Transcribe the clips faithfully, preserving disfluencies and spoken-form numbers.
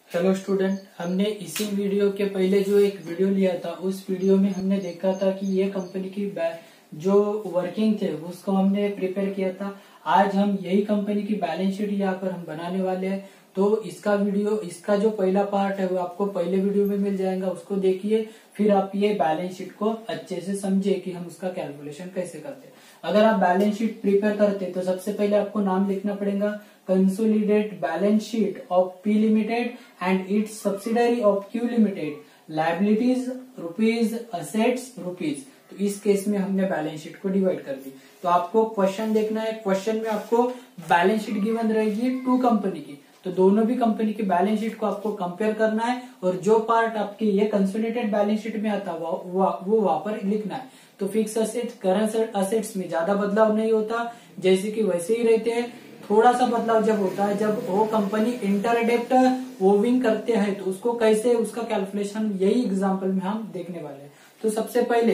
Hello student, हमने इसी video के पहले जो एक वीडियो लिया था उस वीडियो में हमने देखा था कि ये कंपनी की जो वर्किंग थे उसको हमने प्रिपेयर किया था। आज हम यही कंपनी की बैलेंस शीट यहाँ पर हम बनाने वाले हैं। तो इसका वीडियो इसका जो पहला पार्ट है वो आपको पहले वीडियो में मिल जाएगा, उसको देखिए, फिर आप ये बैलेंस शीट को अच्छे से समझिए कि हम उसका कैलकुलेशन कैसे करते हैं। अगर आप बैलेंस शीट प्रिपेयर करते हैं तो सबसे पहले आपको नाम लिखना पड़ेगा, consolidate balance sheet of P limited and its subsidiary of Q limited, liabilities rupees, assets rupees. तो इस केस में हमने बैलेंस शीट को डिवाइड कर दी। तो आपको क्वेश्चन देखना है, क्वेश्चन में आपको बैलेंस शीट गिवन रहेगी टू कंपनी की, तो दोनों भी कंपनी की बैलेंस शीट को आपको कंपेयर करना है और जो पार्ट आपके ये कंसोलिडेटेड बैलेंस शीट में आता है वो, वो वहां पर लिखना है। तो फिक्स असेट्स, करंट असेट्स में ज्यादा बदलाव नहीं होता, जैसे कि वैसे ही रहते हैं। थोड़ा सा बदलाव जब होता है जब वो कंपनी इंटरडेप्ट ओविंग करते हैं, तो उसको कैसे उसका कैलकुलेशन यही एग्जांपल में हम देखने वाले हैं। तो सबसे पहले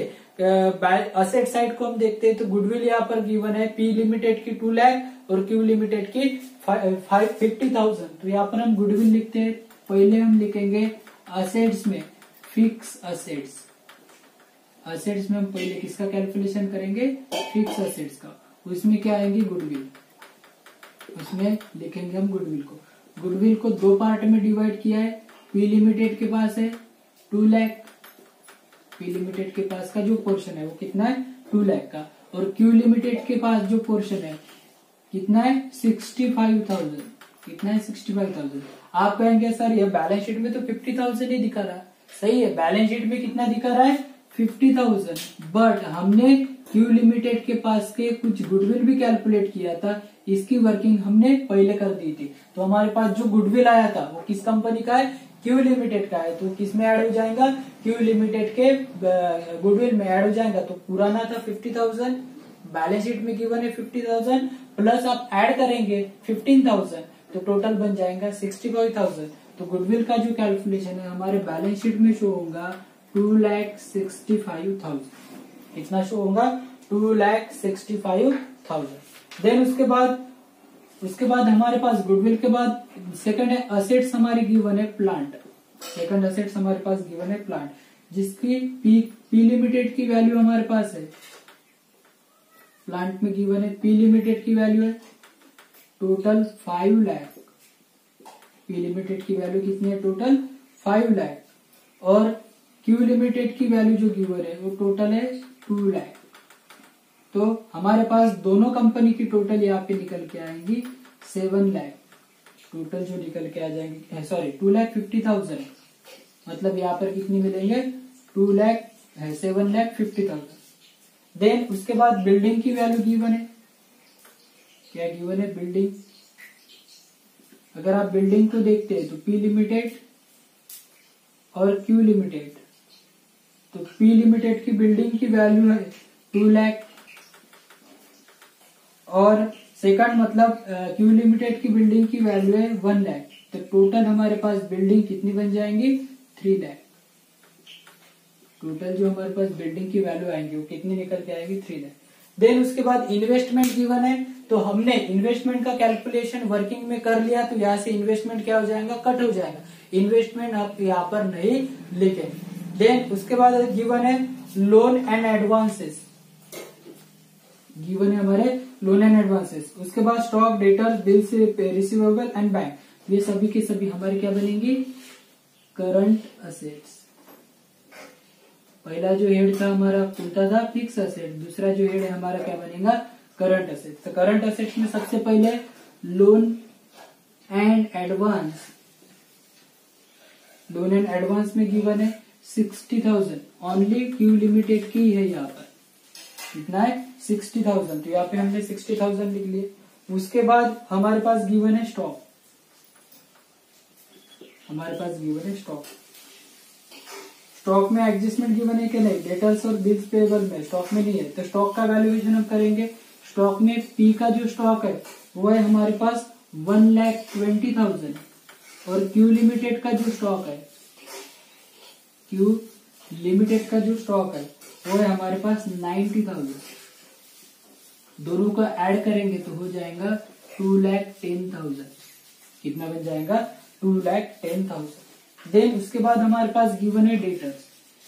असेट साइड को हम देखते हैं। तो गुडविल यहाँ पर गिवन है, पी लिमिटेड की टू लाख और क्यू लिमिटेड की फाइव फिफ्टी थाउजेंड। तो यहाँ पर हम गुडविल लिखते हैं। पहले हम लिखेंगे असेट्स में फिक्स असेट्स। असेट्स में हम पहले किसका कैलकुलेशन करेंगे? फिक्स असेट्स का। उसमें क्या आएंगे? गुडविल। उसमें लिखेंगे हम गुडविल को। गुडविल को दो पार्ट में डिवाइड किया है। पी लिमिटेड के पास है टू लाख, पी लिमिटेड के पास का जो पोर्शन है वो कितना है? टू लाख का। और क्यू लिमिटेड के पास जो पोर्शन है कितना है? Sixty five thousand. कितना है? Sixty five thousand. आप कहेंगे सर ये बैलेंस शीट में तो फिफ्टी थाउजेंड ही दिखा रहा है। सही है, बैलेंस शीट में कितना दिखा रहा है? Fifty thousand. बट हमने क्यू लिमिटेड के पास के कुछ गुडविल भी कैलकुलेट किया था, इसकी वर्किंग हमने पहले कर दी थी। तो हमारे पास जो गुडविल आया था वो किस कंपनी का है? क्यू लिमिटेड का है। तो किस में ऐड हो जाएगा? क्यू लिमिटेड के गुडविल में ऐड हो जाएगा। तो पुराना था फिफ्टी थाउजेंड, बैलेंस शीट में गिवन है फिफ्टी थाउजेंड, प्लस आप ऐड करेंगे फिफ्टीन थाउजेंड, तो टोटल बन जाएगा सिक्सटी फाइव थाउजेंड। तो गुडविल का जो कैलकुलेशन है हमारे बैलेंस शीट में शो होगा two lakh sixty five thousand. कितना शो होगा? Two lakh sixty five thousand. Then उसके बाद उसके बाद हमारे पास गुडविल के बाद सेकंड है असेट्स हमारी गिवन है प्लांट। सेकंड असेट्स हमारे पास गिवन है प्लांट, जिसकी पी पी लिमिटेड की वैल्यू हमारे पास है। प्लांट में गिवन है पी लिमिटेड की वैल्यू है total five lakh. P limited की वैल्यू कितनी है? Total five lakh. और क्यू लिमिटेड की वैल्यू जो गिवन है वो टोटल है टू लाख। तो हमारे पास दोनों कंपनी की टोटल यहाँ पे निकल के आएंगी सेवन लाख। टोटल जो निकल के आ जाएंगे, sorry two lakh fifty thousand, मतलब यहाँ पर कितनी मिलेंगे? टू लाख है seven lakh fifty thousand. Then उसके बाद बिल्डिंग की वैल्यू गिवन है। क्या गिवन है? बिल्डिंग। अगर आप बिल्डिंग को देखते हैं तो पी लिमिटेड और क्यू लिमिटेड, तो पी लिमिटेड की बिल्डिंग की वैल्यू है टू लाख और सेकंड मतलब क्यू लिमिटेड की बिल्डिंग की वैल्यू है वन लाख। तो टोटल हमारे पास बिल्डिंग कितनी बन जाएंगी? थ्री लाख। टोटल जो हमारे पास बिल्डिंग की वैल्यू आएंगी वो कितनी निकल के आएगी? थ्री लाख। देन उसके बाद इन्वेस्टमेंट गिवन है। तो हमने इन्वेस्टमेंट का कैलकुलेशन वर्किंग में कर लिया, तो यहाँ से इन्वेस्टमेंट क्या हो जाएगा? कट हो जाएगा। इन्वेस्टमेंट आप यहाँ पर नहीं लिखेंगे। देन उसके बाद गिवन है लोन एंड एडवांसेस। गिवन है हमारे लोन एंड एडवांसेस। उसके बाद stock, debtors, bills, receivable and bank, ये सभी के सभी हमारे क्या बनेंगी? Current assets. पहला जो हेड था हमारा कौन था? Fix asset. दूसरा जो हेड है हमारा क्या बनेगा? Current asset. तो करंट असेट्स में सबसे पहले loan and advance. Loan and advance में गिवन है sixty thousand. Only Q limited की है यहाँ पर। कितना है? Sixty thousand. तो यहाँ पे हमने सिक्सटी थाउजेंड लिख लिए। उसके बाद हमारे पास गिवन है स्टॉक। हमारे पास गिवन है स्टॉक। स्टॉक में एडजस्टमेंट गिवन है कि नहीं? डेटर्स और बिल्स पेएबल में स्टॉक में नहीं है, तो स्टॉक का वैल्यूएशन हम करेंगे। स्टॉक में पी का जो स्टॉक है वो है हमारे पास वन लैख ट्वेंटी थाउजेंड और क्यू लिमिटेड का जो स्टॉक है, क्यू लिमिटेड का जो स्टॉक है वो है हमारे पास नाइन्टी थाउजेंड। दोनों को ऐड करेंगे तो हो जाएगा टू लैख टेन थाउजेंड। कितना बन जाएगा? Two lakh ten thousand. Then उसके बाद हमारे पास गिवन है डेटर्स।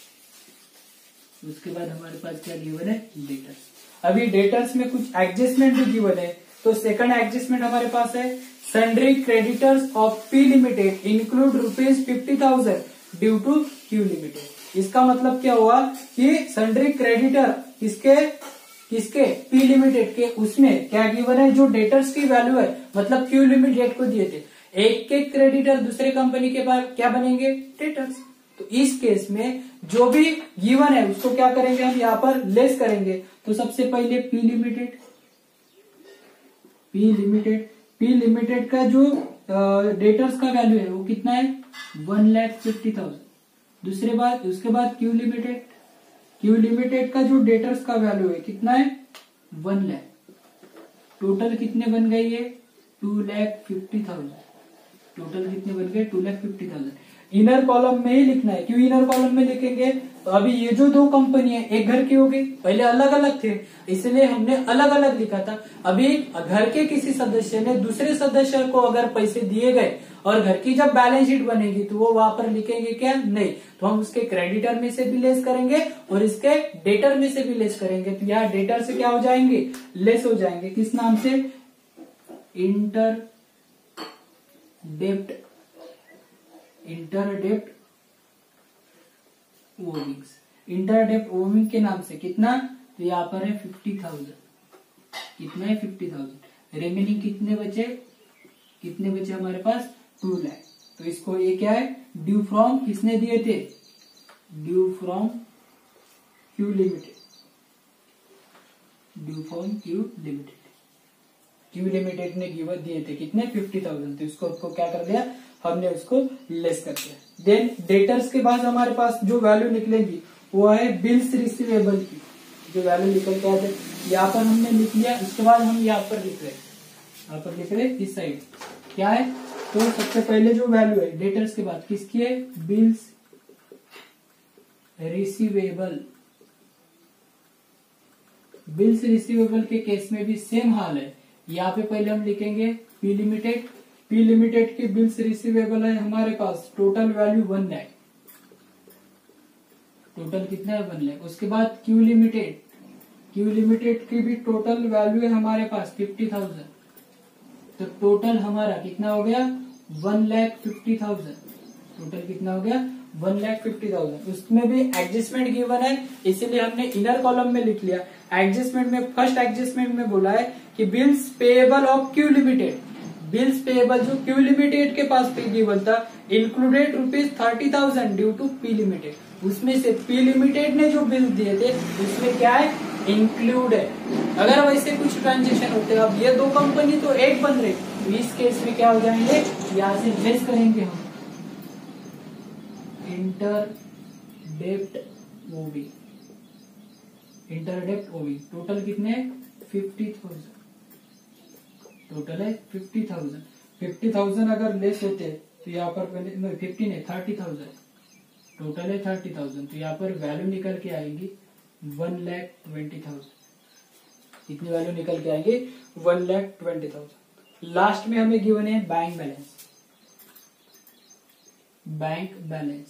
उसके बाद हमारे पास क्या गिवन है, डेटर्स। अभी डेटर्स में कुछ एडजस्टमेंट भी गिवन है। तो सेकंड एडजस्टमेंट हमारे पास है sundry creditors of P limited include rupees fifty thousand due to Q limited. इसका मतलब क्या हुआ कि सन्ड्री क्रेडिटर किसके किसके पी लिमिटेड के, उसमें क्या गिवन है, जो डेटर्स की वैल्यू है, मतलब क्यू लिमिटेड को दिए थे। एक एक क्रेडिटर दूसरे कंपनी के पास क्या बनेंगे, डेटर्स। तो इस केस में जो भी गिवन है उसको क्या करेंगे हम यहाँ पर लेस करेंगे। तो सबसे पहले P limited P limited P limited का जो डेटर्स का वैल्यू है वो कितना है, वन लैख फिफ्टी थाउजेंड। दूसरे बात उसके बाद क्यू लिमिटेड क्यू लिमिटेड का जो डेटर्स का वैल्यू है कितना है, वन लैख। टोटल कितने बन गए ये, two lakh fifty thousand. Total कितने बन गए, two lakh fifty thousand. Inner column में ही लिखना है। क्यों इनर कॉलम में लिखेंगे, तो अभी ये जो दो कंपनी है एक घर की हो गई, पहले अलग अलग थे इसलिए हमने अलग अलग लिखा था। अभी घर के किसी सदस्य ने दूसरे सदस्य को अगर पैसे दिए गए और घर की जब बैलेंस शीट बनेगी तो वो वहां पर लिखेंगे क्या, नहीं, तो हम उसके क्रेडिटर में से भी लेस करेंगे और इसके डेटर में से भी लेस करेंगे। तो यहाँ डेटर से क्या हो जाएंगे, लेस हो जाएंगे। किस नाम से, inter dept inter dept owings inter dept owing के नाम से। कितना, तो यहाँ पर है फिफ्टी थाउजेंड। कितना है, फिफ्टी थाउजेंड। रिमेनिंग कितने बचे, कितने बचे हमारे पास, टू लैख। तो इसको ये क्या है, ड्यू फ्रॉम किसने दिए थे, due from Q limited due from Q limited Q limited ने गिवन दिए थे कितने, फिफ्टी थाउजेंड। तो इसको उसको क्या कर दिया हमने, उसको लेस कर दिया। देन डेटर्स के बाद हमारे पास जो वैल्यू निकलेगी वो है बिल्स रिसीवेबल की। जो वैल्यू निकल के आते यहाँ पर हमने लिख लिया। इसके बाद हम यहाँ पर लिख रहे यहाँ पर लिख रहे इस साइड क्या है, तो सबसे पहले जो वैल्यू है डेटर्स के बाद किसकी है, बिल्स रिसीवेबल। बिल्स रिसीवेबल के केस में भी सेम हाल है। यहाँ पे पहले हम लिखेंगे पी लिमिटेड पी लिमिटेड की बिल्स रिसीवेबल है हमारे पास, total value one lakh. Total कितना है, वन लैख। उसके बाद क्यू लिमिटेड क्यू लिमिटेड की भी टोटल वैल्यू है हमारे पास फिफ्टी थाउजेंड। तो टोटल हमारा कितना हो गया, one lakh fifty thousand. Total कितना हो गया, वन लैख फिफ्टी थाउजेंड। उसमें भी एडजस्टमेंट गिवन है इसीलिए हमने इनर कॉलम में लिख लिया। एडजस्टमेंट में फर्स्ट एडजस्टमेंट में बोला है कि bills payable of Q limited, bills payable जो क्यू लिमिटेड के पास पे गिवन था, included rupees thirty thousand due to P limited. उसमें से पी लिमिटेड ने जो बिल दिए थे उसमें क्या है, इंक्लूड है। अगर वैसे कुछ ट्रांजेक्शन होते हैं, अब ये दो कंपनी तो एक बन रही, तो इस केस में क्या हो जाएंगे, यहाँ से लेस करेंगे हम इंटर डेप्ट ओवी इंटर डेप्ट ओवी। टोटल कितने, फिफ्टी थाउजेंड। टोटल है फिफ्टी थाउजेंड। फिफ्टी थाउजेंड अगर लेस होते तो यहाँ पर पहले फिफ्टी नहीं थर्टी थाउजेंड। टोटल है थर्टी थाउजेंड। तो यहाँ पर वैल्यू निकल के आएगी वन लैख ट्वेंटी थाउजेंड। कितनी वैल्यू निकल के आएंगे, one lakh twenty thousand. Last में हमें गिवन है bank balance. Bank balance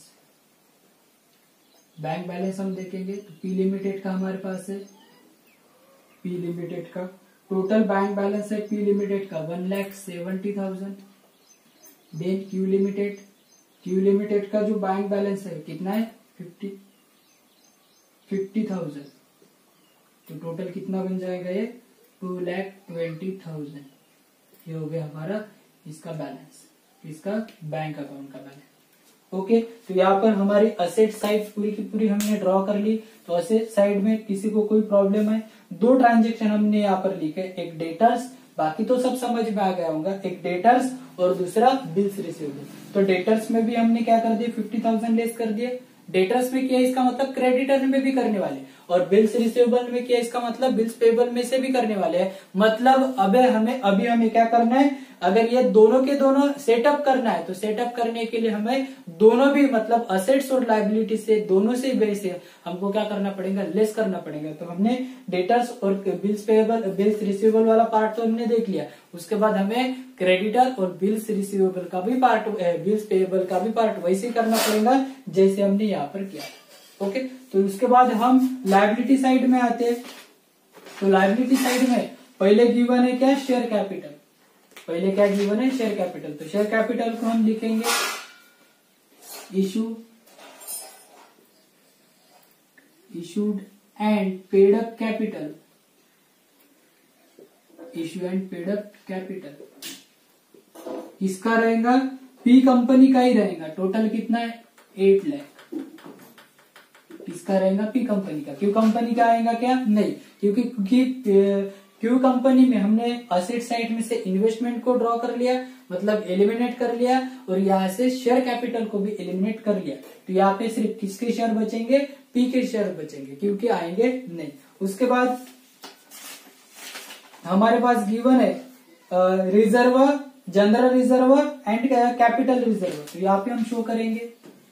bank balance हम देखेंगे तो पी लिमिटेड का हमारे पास है, पी लिमिटेड का टोटल बैंक बैलेंस है पी लिमिटेड का one lakh seventy thousand. Then Q limited Q limited का जो बैंक बैलेंस है कितना है, फिफ्टी फिफ्टी थाउजेंड। तो टोटल कितना बन जाएगा ये, टू लैख ट्वेंटी थाउजेंड। ये हो गया हमारा इसका बैलेंस, इसका बैंक अकाउंट का बैलेंस। ओके, तो यहाँ पर हमारी असेट साइड पूरी की पूरी हमने ड्रॉ कर ली। तो असेट साइड में किसी को कोई प्रॉब्लम है, दो ट्रांजेक्शन हमने यहाँ पर लिखे, एक डेटर्स, बाकी तो सब समझ में आ गया होगा, एक डेटर्स और दूसरा बिल्स रिसीवेबल। तो डेटर्स में भी हमने क्या कर दिया, फिफ्टी थाउजेंड लेस कर दिए। डेटर्स में क्या, इसका मतलब क्रेडिटर में भी करने वाले, और बिल्स रिसीवेबल में किया, इसका मतलब बिल्स पेबल में से भी करने वाले हैं। मतलब अबे हमें अभी हमें क्या करना है, अगर ये दोनों के दोनों सेटअप करना है तो सेटअप करने के लिए हमें दोनों भी मतलब असेट्स और लायबिलिटी से दोनों से वैसे हमको क्या करना पड़ेगा, लेस करना पड़ेगा। तो हमने डेटर्स और बिल्स पेबल बिल्स रिसीवेबल वाला पार्ट तो हमने देख लिया। उसके बाद हमें क्रेडिटर और बिल्स रिसीवेबल का भी पार्ट, बिल्स पेबल का भी पार्ट वैसे करना पड़ेगा जैसे हमने यहाँ पर किया। ओके, तो उसके बाद हम लायबिलिटी साइड में आते हैं। तो लायबिलिटी साइड में पहले गिवन है क्या, शेयर कैपिटल। पहले क्या गिवन है, शेयर कैपिटल। तो शेयर कैपिटल को हम लिखेंगे issue issued and paid up capital, issue and paid up capital. इसका रहेगा पी कंपनी का ही रहेगा। टोटल कितना है, एट लाख। इसका रहेगा पी कंपनी का। क्यू कंपनी का आएगा क्या, नहीं, क्योंकि क्योंकि क्यू कंपनी में हमने असेट साइड में से इन्वेस्टमेंट को ड्रॉ कर लिया, मतलब एलिमिनेट कर लिया, और यहाँ से शेयर कैपिटल को भी एलिमिनेट कर लिया। तो यहाँ पे सिर्फ किसके शेयर बचेंगे, पी के शेयर बचेंगे, क्योंकि आएंगे नहीं। उसके बाद हमारे पास गिवन है reserve, general reserve and capital reserve. तो यहाँ पे हम शो करेंगे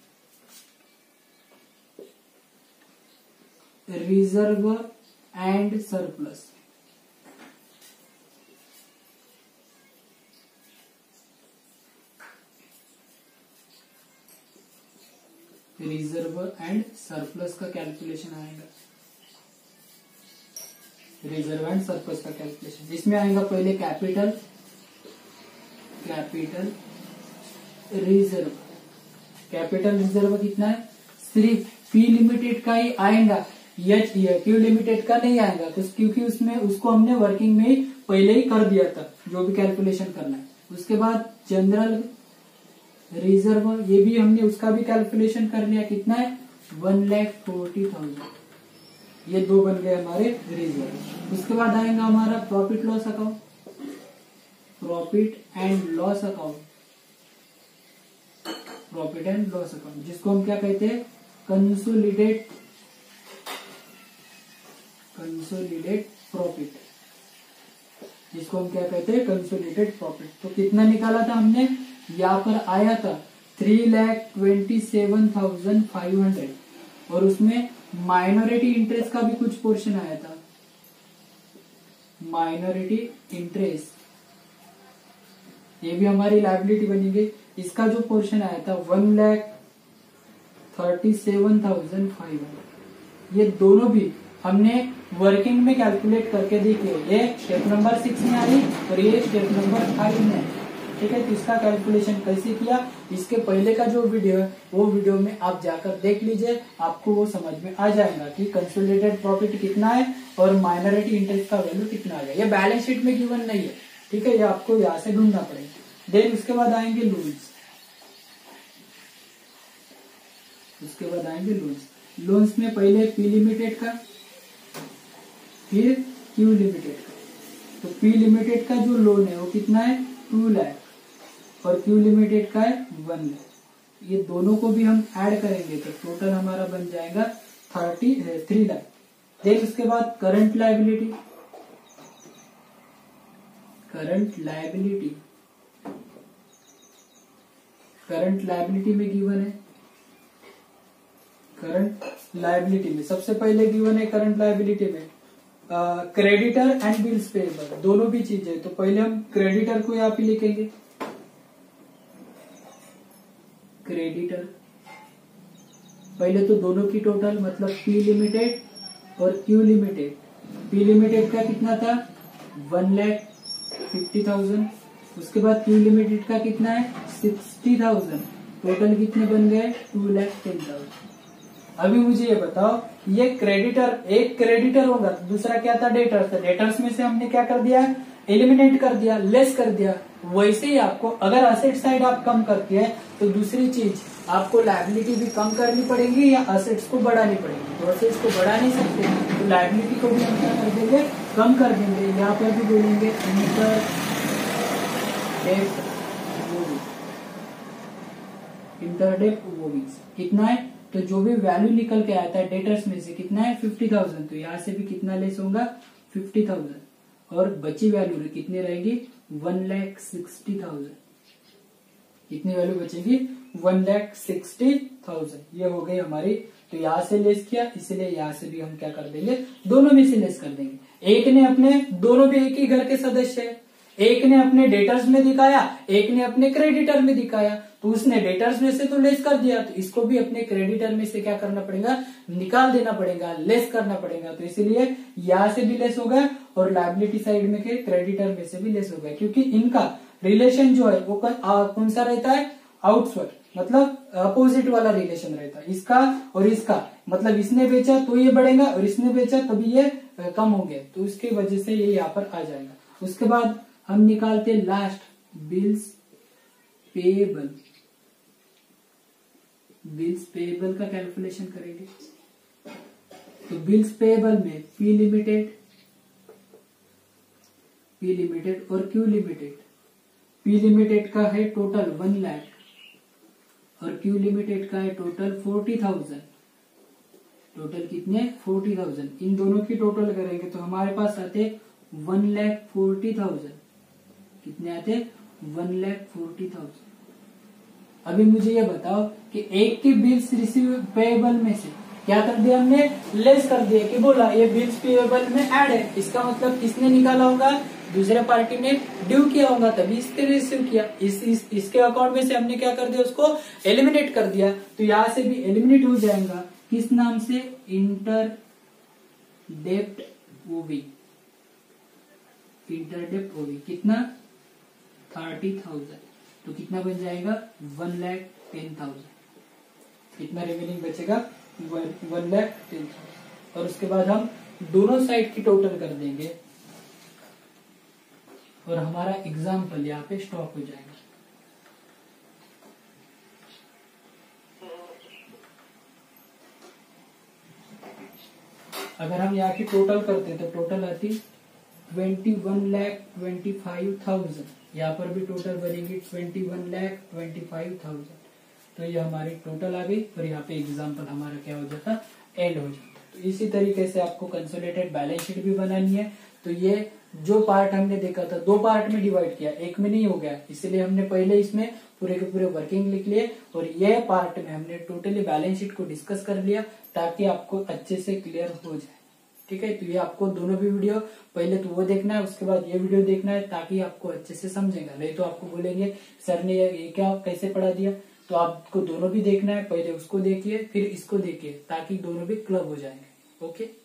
reserve and surplus. Reserve and surplus का कैलकुलेशन आएगा, रिजर्व एंड सरप्लस का कैलकुलेशन, जिसमें आएगा पहले capital, capital reserve. Capital reserve कितना है, सिर्फ पी लिमिटेड का ही आएगा, एच क्यू लिमिटेड का नहीं आएगा, तो क्योंकि उसमें उसको हमने वर्किंग में पहले ही कर दिया था, जो भी कैलकुलेशन करना है। उसके बाद जनरल रिजर्व, ये भी हमने उसका भी कैलकुलेशन कर लिया, कितना है, वन लैख फोर्टी थाउजेंड। ये दो बन गए हमारे रिजर्व। उसके बाद आएगा हमारा profit loss account, profit and loss account, profit and loss account, जिसको हम क्या कहते हैं, कंसोलिडेट कंसोलिडेट प्रॉफिट, जिसको हम क्या कहते हैं, कंसोलिडेट प्रॉफिट। तो कितना निकाला था हमने, यहाँ पर आया था three lakh twenty seven thousand five hundred, और उसमें माइनॉरिटी इंटरेस्ट का भी कुछ पोर्शन आया था, माइनॉरिटी इंटरेस्ट, ये भी हमारी लायबिलिटी बनेगी। इसका जो पोर्शन आया था one lakh thirty seven thousand five hundred. ये दोनों भी हमने वर्किंग में कैलकुलेट करके देखिए, ये स्टेप नंबर सिक्स में आई और ये स्टेप नंबर फाइव में आई। ठीक है, तो इसका कैलकुलेशन कैसे किया, इसके पहले का जो वीडियो है वो वीडियो में आप जाकर देख लीजिए, आपको वो समझ में आ जाएगा कि कंसोलिडेटेड प्रॉफिट कितना है और माइनॉरिटी इंटरेस्ट का वैल्यू कितना आ गया। ये बैलेंस शीट में गिवन नहीं है, ठीक है, ये आपको यहाँ से ढूंढना पड़ेगा। देन उसके बाद आएंगे लोन्स, उसके बाद आएंगे लोन्स। लोन्स में पहले पी लिमिटेड का, फिर क्यू लिमिटेड का। तो पी लिमिटेड का जो लोन है वो कितना है, टू लाख, और क्यू लिमिटेड का है वन लाख। ये दोनों को भी हम ऐड करेंगे तो टोटल हमारा बन जाएगा थर्टी थ्री लाख। देन उसके बाद current liability, current liability current liability में गिवन है, करंट लायबिलिटी में सबसे पहले गिवन है करंट लायबिलिटी में क्रेडिटर एंड बिल्स पेएबल, दोनों भी चीजें। तो पहले हम क्रेडिटर को यहाँ पे लिखेंगे, क्रेडिटर पहले तो दोनों की टोटल, मतलब पी लिमिटेड और क्यू लिमिटेड। पी लिमिटेड का कितना था, वन लैख फिफ्टी थाउजेंड। उसके बाद क्यू लिमिटेड का कितना है, सिक्सटी थाउजेंड। टोटल कितने बन गए, टू लैख टेन थाउजेंड। अभी मुझे ये बताओ, ये क्रेडिटर, एक क्रेडिटर होगा तो दूसरा क्या था, डेटर्स था। डेटर्स में से हमने क्या कर दिया, एलिमिनेट कर दिया, लेस कर दिया। वैसे ही आपको अगर असेट साइड आप कम करते हैं तो दूसरी चीज आपको लायबिलिटी भी कम करनी पड़ेगी या असेट्स को बढ़ानी पड़ेगी। तो असेट्स को बढ़ा नहीं सकते तो लायबिलिटी को भी हम क्या कर देंगे, कम कर देंगे। यहाँ पर भी बोलेंगे inter date owing, inter date owing कितना है, तो जो भी वैल्यू निकल के आता है डेटर्स में से कितना है फिफ्टी थाउजेंड, तो यहाँ से भी कितना लेस होगा फिफ्टी थाउजेंड, और बची वैल्यू कितनी रहेगी वन लैख सिक्सटी थाउजेंड। कितनी वैल्यू बचेगी वन लैख सिक्सटी थाउजेंड। ये हो गई हमारी, तो यहाँ से लेस किया, इसलिए यहाँ से भी हम क्या कर देंगे दोनों में से लेस कर देंगे। एक ने अपने, दोनों भी एक ही घर के सदस्य है, एक ने अपने डेटर्स में दिखाया, एक ने अपने क्रेडिटर में दिखाया, तो उसने डेटर्स में से तो लेस कर दिया, तो इसको भी अपने क्रेडिटर में से क्या करना पड़ेगा निकाल देना पड़ेगा, लेस करना पड़ेगा। तो इसीलिए यहाँ से भी लेस होगा और लायबिलिटी साइड में के क्रेडिटर में से भी लेस होगा, क्योंकि इनका रिलेशन जो है वो कौन सा रहता है आउटवर्ड, मतलब अपोजिट वाला रिलेशन रहता है इसका और इसका, मतलब इसने बेचा तो ये बढ़ेगा और इसने बेचा तभी ये कम हो गया, तो उसकी वजह से ये यहाँ पर आ जाएगा। उसके बाद हम निकालते last bills payable. Bills payable का कैलकुलेशन करेंगे, तो बिल्स पेएबल में पी लिमिटेड, पी लिमिटेड और क्यू लिमिटेड। पी लिमिटेड का है टोटल वन लाख और क्यू लिमिटेड का है टोटल फोर्टी थाउजेंड। टोटल कितने फोर्टी थाउजेंड। इन दोनों की टोटल करेंगे तो हमारे पास आते वन लैख फोर्टी थाउजेंड। कितने आते वन लैख फोर्टी थाउजेंड। अभी मुझे ये बताओ कि एक की बिल्स रिसीव पेएबल में से क्या कर दिया हमने लेस कर दिया, कि बोला ये बिल्स पेएबल में ऐड है, इसका मतलब किसने निकाला होगा दूसरे पार्टी ने ड्यू किया होगा तभी इसके रिसीव किया। इस, इस इसके अकाउंट में से हमने क्या कर दिया उसको एलिमिनेट कर दिया, तो यहां से भी एलिमिनेट हो जाएगा किस नाम से इंटर डेप्ट ओवी। इंटर डेप्ट ओवी कितना थर्टी थाउजेंड, तो कितना बन जाएगा वन लैख टेन थाउजेंड। कितना रिमेनिंग बचेगा वन लैख टेन थाउजेंड। और उसके बाद हम दोनों साइड की टोटल कर देंगे और हमारा एग्जाम्पल यहाँ पे स्टॉप हो जाएगा। अगर हम यहाँ की टोटल करते हैं तो टोटल आती twenty one lakh twenty five thousand. यहाँ पर भी टोटल बनेगी twenty one lakh twenty five thousand. तो ये हमारी टोटल आ गई और यहाँ पे एग्जाम्पल हमारा क्या हो जाता एंड हो जाता। तो इसी तरीके से आपको कंसोलिडेटेड बैलेंस शीट भी बनानी है। तो ये जो पार्ट हमने देखा था दो पार्ट में डिवाइड किया, एक में नहीं हो गया, इसलिए हमने पहले इसमें पूरे के पूरे वर्किंग लिख लिए और ये पार्ट में हमने टोटली बैलेंस शीट को डिस्कस कर लिया ताकि आपको अच्छे से क्लियर हो जाए। ठीक है, तो ये आपको दोनों भी वीडियो पहले तो वो देखना है, उसके बाद ये वीडियो देखना है ताकि आपको अच्छे से समझेगा। नहीं तो आपको बोलेंगे सर ने ये क्या कैसे पढ़ा दिया, तो आपको दोनों भी देखना है, पहले उसको देखिए फिर इसको देखिए ताकि दोनों भी क्लब हो जाएंगे। ओके।